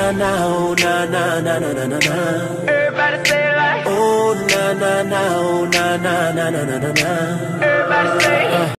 na na, oh na na na na na na na. Everybody say it like, Oh na na na, oh na na na na na na na. everybody say it.